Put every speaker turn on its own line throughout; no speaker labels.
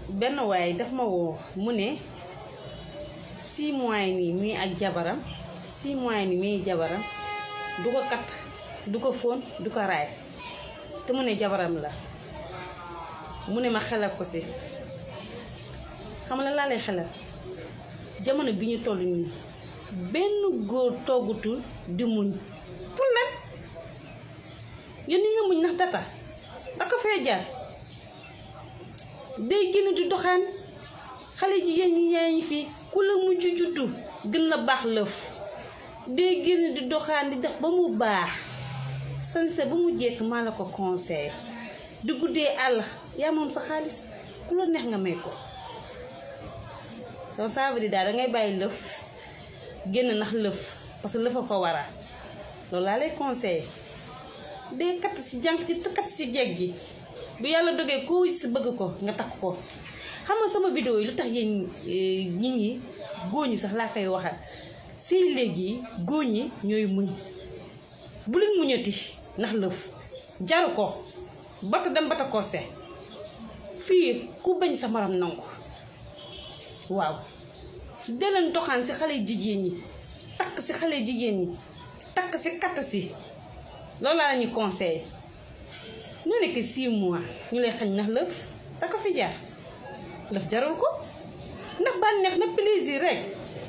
benn waay daf ma woo mu ne 6 mois nii muy ak jabaram 6 mois nii muy jabaram du ko kat du ko fóon du ko raay te mu ne jabaram la mu ne ma xelal ko si xam nga laa lay xelal jamono bi ñu toll nii benn góor toggutul di muñ pour lan yéen ñi nga muñ ndax data da ko fee jaar day génn di doxaan xale jigéen ñi yaa ngi fi ku la mujj juddu gën la baax lëf day génn di doxaan di def ba mu baax sanse ba mu jekk maa la ko conseil di guddee àll yaa moom sa xaalis ku la neex nga may ko donc ça veut dire daal dangay bàyyi lëf génn nax lëf parce que lëf a ko wara loolu laa lay conseillé day katt si jànq ci katt si jeeg gi bu yàlla dogee koo si bëgg ko nga takk ko xam nga sama vidéo yi lu tax yéen nit ñi góor ñi sax laa koy waxal sëy léegi góor ñi ñooy muñ bu leen muñati ndax lëf jaru ko bata dem bata kose fii ku bañ sa maram nangu waaw deleen doxaan si xale jigéen ñi takk si xale jigéen ñi takk si katt si loolu laa la ñuy conseillé ñu nekk 6 mois ñu lay xañ ndax lëf da ko fi jaar lëf jarul ko ndax bànneex na plaisir rek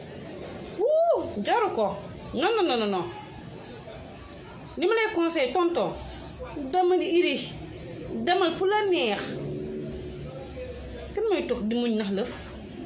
jaru ko non li ma lay conseillé tonton dama di iri demal fu la neex te mooy toog di muñ ndax lëf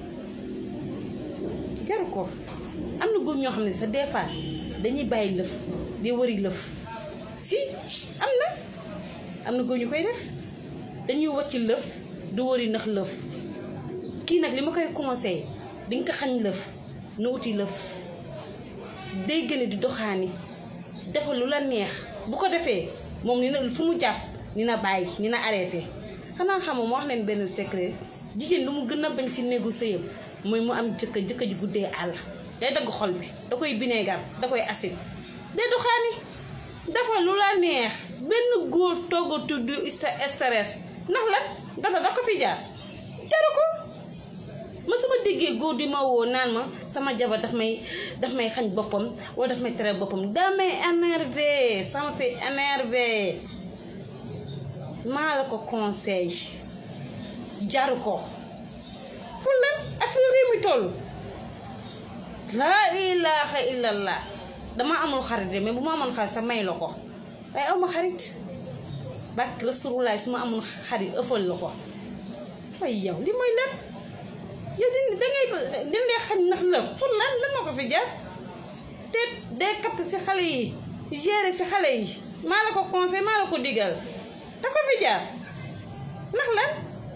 jaru ko am na góor ñoo xam ne sa des fois dañuy bàyyi lëf di wëri lëf si am na góor ñu koy def dañuy wàcc lëf du wëri ndax lëf kii nag li ma koy conseillé di nga ko xañ lëf na wuti lëf day gën di doxaani defal lu la neex bu ko defee moom ni na fu mu jàpp ni na bàyyi ni na arrêté xanaa xamoo ma wax leen benn secret jigéen lu mu gën a bañ si néegu sëyam mooy mu am jëkkër ji guddee àll day dagg xol bi da koy bineegar da koy acide day doxaani defal lu la neex benn góor toggatu du sa stress ndax la dafa da ko fi jaar jaru ko ma sama déggee góor di ma woo naan ma sama jabar daf may xañ boppam wala daf may tere boppam damay énervé sama fi énervé maa la ko conseil jaru ko pour lan affaire réew mi toll laa ilaha illallah dama amul xarit de mais bu ma amoon xarit sax may la ko waaye aw ma xarit bàkk rasulullah su ma amoon xarit ëffal la ko waaye yow li mooy lan yow dangay xañ ndax lëf pour lan moo ko fi jar te day katt si xale yi gérer si xale yi maa la ko conseil maa la ko digal da ko fi jar ndax lan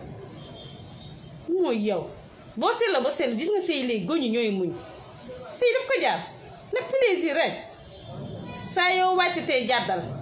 mooy yow boo seetloo ba seetlu gis nga sëy léegi góor ñi ñooy muñ sëy daf ko jar na plaisir rek saa yow wàcc tey jàddal